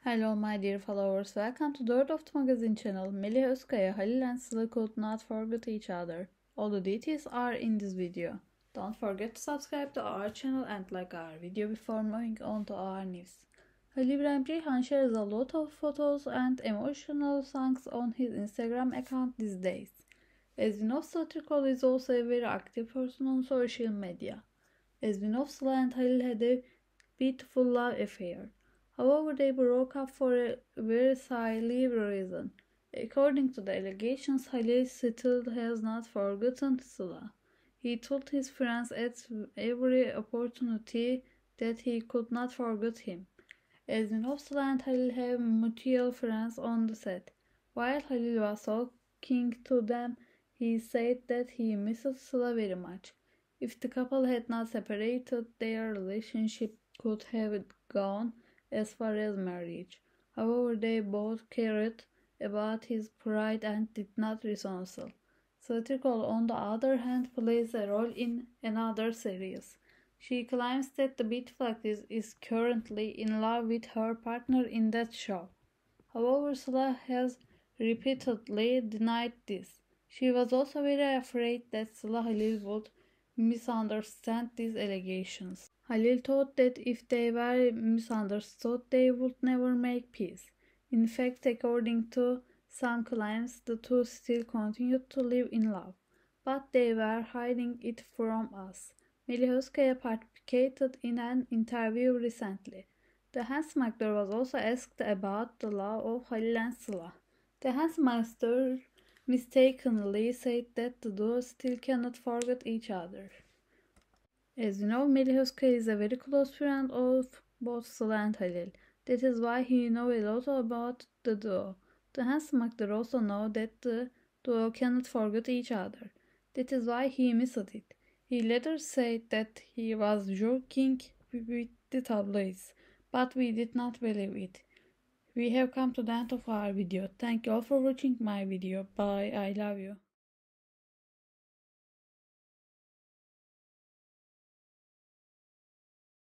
Hello my dear followers, welcome to Dirt of the Magazine channel. Melih Özkaya, Halil and Sıla could not forget each other. All the details are in this video. Don't forget to subscribe to our channel and like our video before moving on to our news. Halil İbrahim Ceyhan shares a lot of photos and emotional songs on his Instagram account these days. As we know, Sıla Türkoğlu is also a very active person on social media. As we know, Sıla and Halil had a beautiful love affair. However, they broke up for a very silly reason. According to the allegations, Halil still has not forgotten Sıla. He told his friends at every opportunity that he could not forget him. As we know, Sıla and Halil have mutual friends on the set. While Halil was talking to them, he said that he misses Sıla very much. If the couple had not separated, their relationship could have gone as far as marriage. However, they both cared about his pride and did not reconcile. Sıla Türkoğlu, on the other hand, plays a role in another series. She claims that the beautiful actress is currently in love with her partner in that show. However, Sıla has repeatedly denied this. She was also very afraid that Sıla Halil would misunderstand these allegations. Halil thought that if they were misunderstood, they would never make peace. In fact, according to some claims, the two still continued to live in love, but they were hiding it from us. Melih Özkaya participated in an interview recently. The handsome actor was also asked about the love of Halil and Sıla. The handsome actor mistakenly said that the duo still cannot forget each other. As you know, Melih Özkaya is a very close friend of both Sıla and Halil. That is why he knows a lot about the duo. The handsome actor also knows that the duo cannot forget each other. That is why he missed it. He later said that he was joking with the tabloids, but we did not believe it. We have come to the end of our video. Thank you all for watching my video. Bye. I love you.